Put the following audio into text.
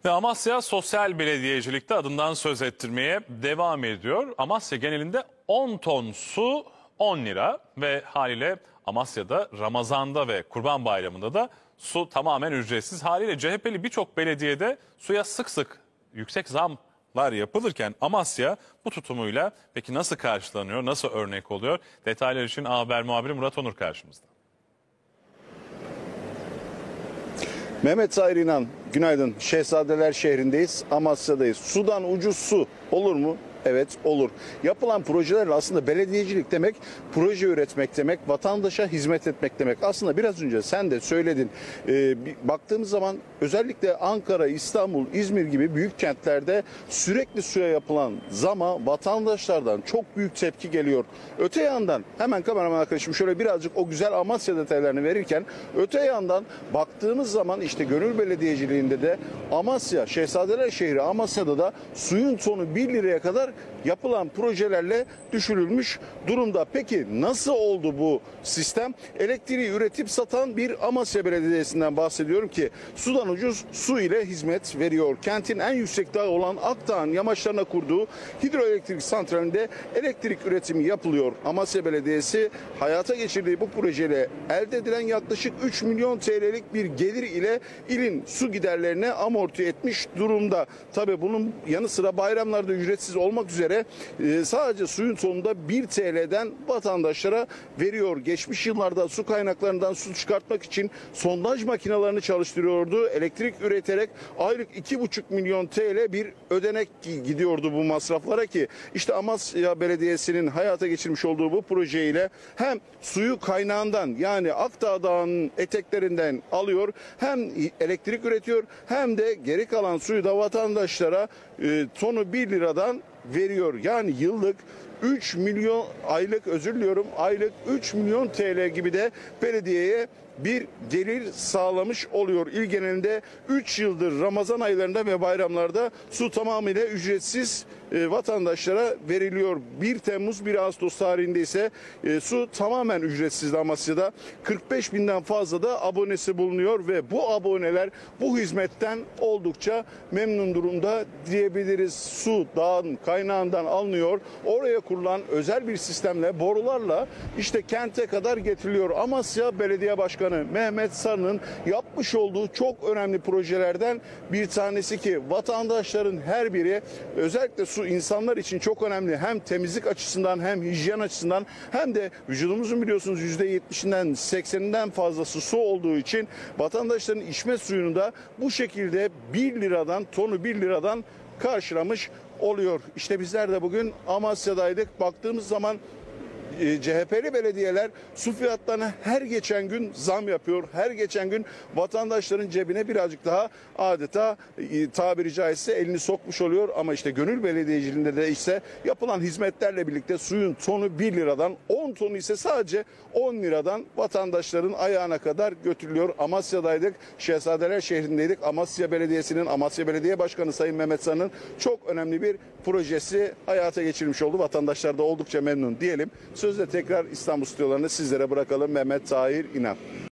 Ve Amasya sosyal belediyecilikte adından söz ettirmeye devam ediyor. Amasya genelinde 10 ton su 10 lira ve haliyle Amasya'da Ramazan'da ve Kurban Bayramı'nda da su tamamen ücretsiz. Haliyle CHP'li birçok belediyede suya sık sık yüksek zamlar yapılırken Amasya bu tutumuyla peki nasıl karşılanıyor, nasıl örnek oluyor? Detaylar için A Haber muhabiri Murat Onur karşımızda. Mehmet Tahir İnan, günaydın. Şehzadeler şehrindeyiz, Amasya'dayız. Sudan ucuz su olur mu? Evet, olur. Yapılan projelerle aslında belediyecilik demek, proje üretmek demek, vatandaşa hizmet etmek demek. Aslında biraz önce sen de söyledin. Baktığımız zaman özellikle Ankara, İstanbul, İzmir gibi büyük kentlerde sürekli suya yapılan zama vatandaşlardan çok büyük tepki geliyor. Öte yandan hemen kameraman arkadaşım şöyle birazcık o güzel Amasya detaylarını verirken öte yandan baktığımız zaman işte gönül belediyeciliğinde de Amasya, Şehzadeler şehri Amasya'da da suyun tonu 1 liraya kadar yapılan projelerle düşürülmüş durumda. Peki nasıl oldu bu sistem? Elektriği üretip satan bir Amasya Belediyesi'nden bahsediyorum ki sudan ucuz su ile hizmet veriyor. Kentin en yüksek dağı olan Akdağ'ın yamaçlarına kurduğu hidroelektrik santralinde elektrik üretimi yapılıyor. Amasya Belediyesi hayata geçirdiği bu projeyle elde edilen yaklaşık 3 milyon TL'lik bir gelir ile ilin su giderlerine amorti etmiş durumda. Tabii bunun yanı sıra bayramlarda ücretsiz olmak üzere sadece suyun tonunda 1 TL'den vatandaşlara veriyor. Geçmiş yıllarda su kaynaklarından su çıkartmak için sondaj makinelerini çalıştırıyordu. Elektrik üreterek aylık 2,5 milyon TL bir ödenek gidiyordu bu masraflara ki işte Amasya Belediyesi'nin hayata geçirmiş olduğu bu projeyle hem suyu kaynağından yani Akdağ Dağı'nın eteklerinden alıyor hem elektrik üretiyor hem de geri kalan suyu da vatandaşlara tonu 1 liradan veriyor. Yani yıllık 3 milyon aylık aylık 3 milyon TL gibi de belediyeye bir gelir sağlamış oluyor. İl genelinde 3 yıldır Ramazan aylarında ve bayramlarda su tamamıyla ücretsiz vatandaşlara veriliyor. 1 Temmuz 1 Ağustos tarihinde ise su tamamen ücretsiz Amasya'da. 45 binden fazla da abonesi bulunuyor ve bu aboneler bu hizmetten oldukça memnun durumda diyebiliriz. Su dağın kaynağından alınıyor. Oraya kurulan özel bir sistemle borularla işte kente kadar getiriliyor. Amasya Belediye Başkanı Mehmet Sarı'nın yapmış olduğu çok önemli projelerden bir tanesi ki vatandaşların her biri özellikle su insanlar için çok önemli. Hem temizlik açısından hem hijyen açısından hem de vücudumuzun biliyorsunuz %70'inden 80'inden fazlası su olduğu için vatandaşların içme suyunu da bu şekilde 1 liradan tonu 1 liradan karşılamış oluyor. İşte bizler de bugün Amasya'daydık. Baktığımız zaman CHP'li belediyeler su fiyatlarına her geçen gün zam yapıyor. Her geçen gün vatandaşların cebine birazcık daha adeta tabiri caizse elini sokmuş oluyor. Ama işte gönül belediyeciliğinde de ise yapılan hizmetlerle birlikte suyun tonu 1 liradan 10 tonu ise sadece 10 liradan vatandaşların ayağına kadar götürülüyor. Amasya'daydık. Şehzadeler şehrindeydik. Amasya Belediyesi'nin Amasya Belediye Başkanı Sayın Mehmet Sarı'nın çok önemli bir projesi hayata geçirmiş oldu. Vatandaşlar da oldukça memnun diyelim. Sözde tekrar İstanbul stüdyolarını sizlere bırakalım. Mehmet Tahir İnan.